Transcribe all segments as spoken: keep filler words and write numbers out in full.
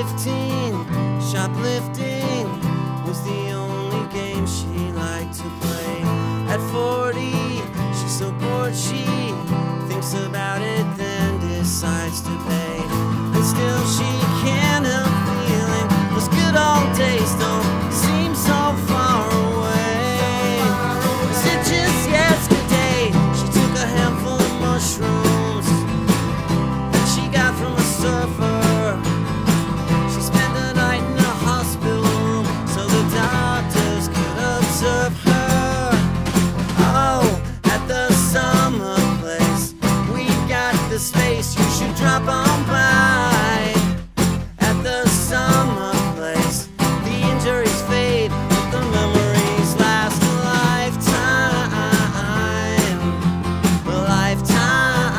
fifteen, shoplifting was the only game she liked to play. At forty, she's so bored she thinks about it, then decides to pay. And still she can't help feeling those good old days don't seem so far away. Was it just yesterday she took a handful of mushrooms that she got from a surfer? She spent the night in a hospital room so the doctors could observe her. Oh, at the summer place, we got the space, you should drop on by. At the summer place, the injuries fade, but the memories last a lifetime. A lifetime.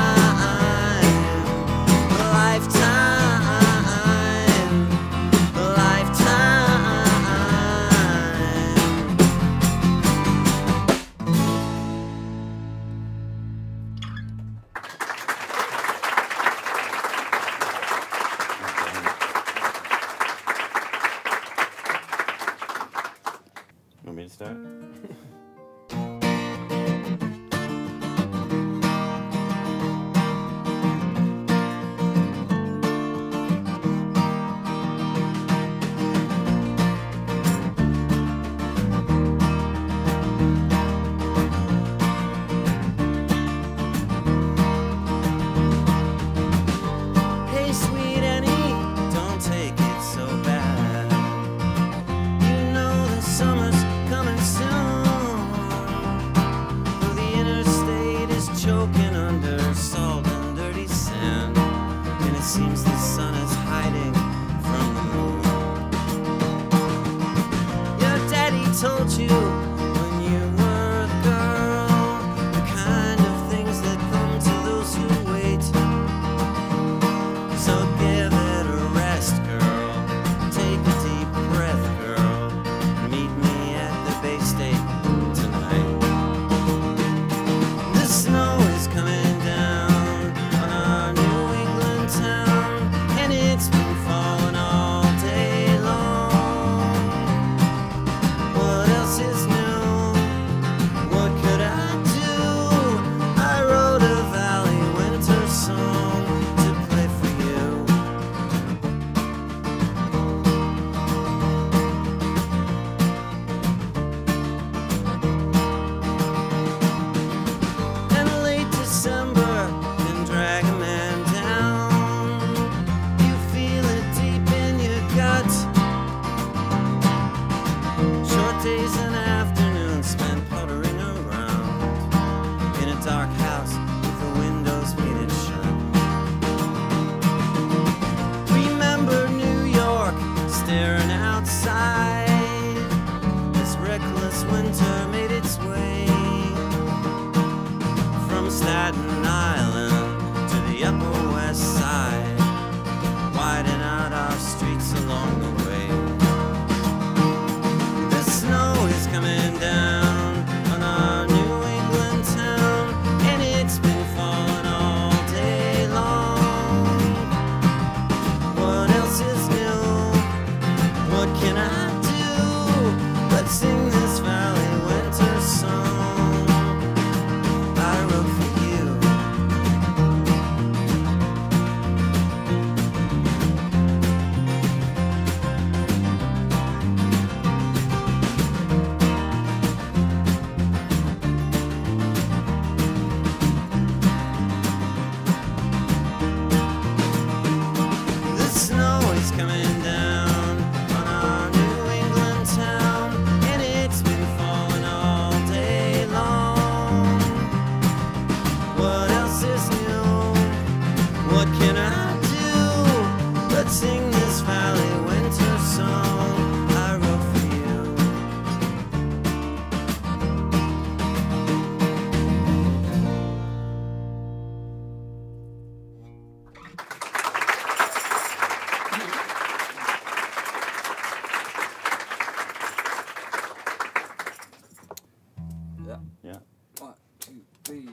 A lifetime. A lifetime. Want me to start? Hey, sweet Annie, don't take it so bad. You know the summer's coming soon. Though the interstate is choking under salt and dirty sand, and it seems the sun is hiding from the moon. Your daddy told you when you were a girl the kind of things that come to those who wait. So give it a rest, girl. Take a deep breath, girl. Meet me at the Bay State tonight. The snow is coming down on our New England town, and it's been falling all day long. What else is new? What could I do? I wrote a Valley Winter song to play for you. And late December can drag a man down. You feel it deep in your gut. Short days and afternoons spent puttering around in a dark house with the windows painted shut. Remember New York staring outside as reckless winter made its way from Staten Island to the Upper West Side, widen out our streets along the way. The snow is coming down on our New England town, and it's been falling all day long. What else is new? What can I do but sing this Valley Winter song I wrote for you? The snow is coming down on our New England town, and it's been falling all day long. What else is new? What can I do but sing this Valley Winter song I wrote for you? Yeah. Yeah. One, two, three.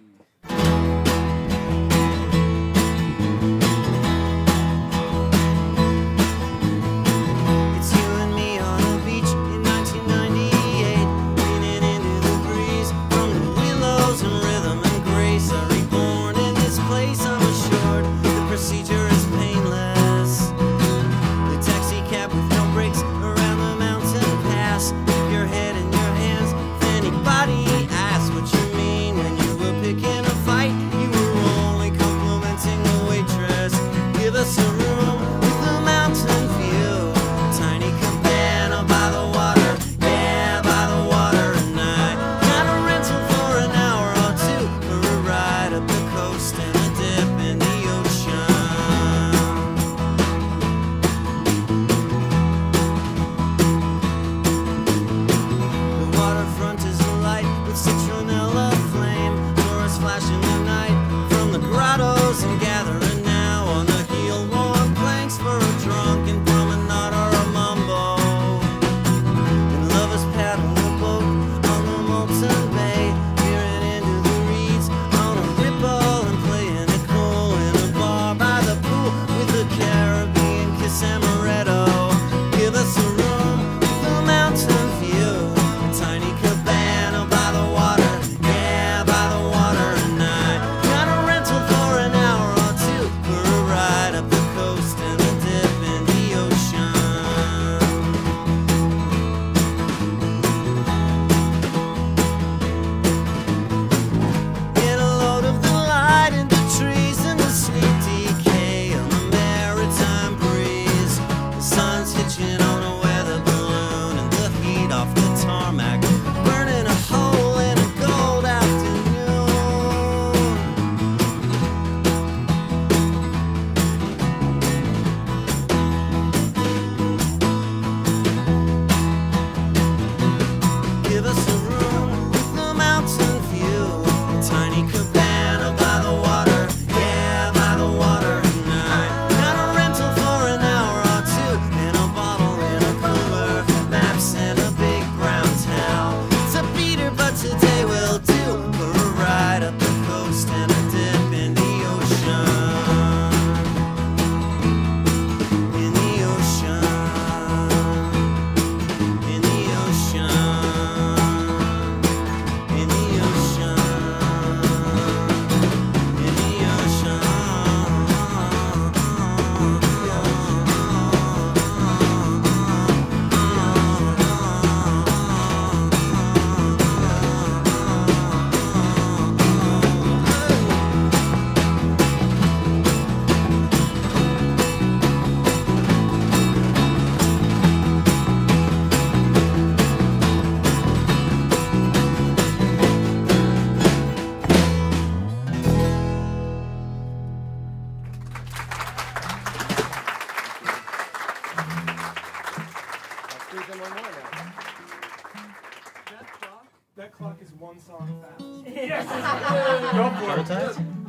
us a room with a mountain view, a tiny cabana by the water, yeah, by the water. And I got a rental for an hour or two for a ride up the coast and a dip in the ocean. The waterfront is alight with citronella flame, stars flash in the night from the grottos and gathering now on the heel-worn planks for a drunken promenade or a mumbo. And lovers paddle a boat on the molten bay, peering into the reeds on a ripple and playing it cool in a bar by the pool with a Caribbean kiss amaretto. Give us a room with a mountain view, a tiny cabana by the water, yeah, by the water. And I got a rental for an hour or two for a ride up the coast and a dip in the ocean. Get a load of the light in the trees and the sweet decay on the maritime breeze. The sun's hitching on a weather balloon and the heat off the tarmac burning a hole in a cold afternoon. Give us a room with a mountain view, a tiny cabana by the water, yeah, by the water. And I got a rental for an hour or two and a bottle in a cooler, maps and a big brown towel. It's a beater, but today we'll do for a ride up the coast and a dip in the ocean. In the ocean. In the ocean. In the ocean. In the ocean. That clock, that clock is one song fast. Yes. Go for it.